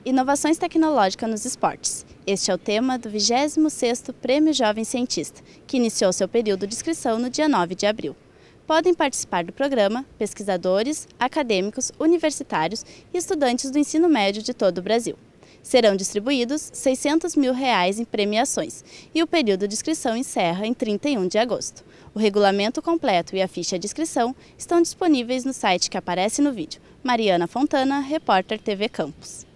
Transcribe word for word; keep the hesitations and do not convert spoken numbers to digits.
Inovações tecnológicas nos esportes. Este é o tema do vigésimo sexto Prêmio Jovem Cientista, que iniciou seu período de inscrição no dia nove de abril. Podem participar do programa pesquisadores, acadêmicos, universitários e estudantes do ensino médio de todo o Brasil. Serão distribuídos seiscentos mil reais em premiações e o período de inscrição encerra em trinta e um de agosto. O regulamento completo e a ficha de inscrição estão disponíveis no site que aparece no vídeo. Mariana Fontana, repórter T V Campus.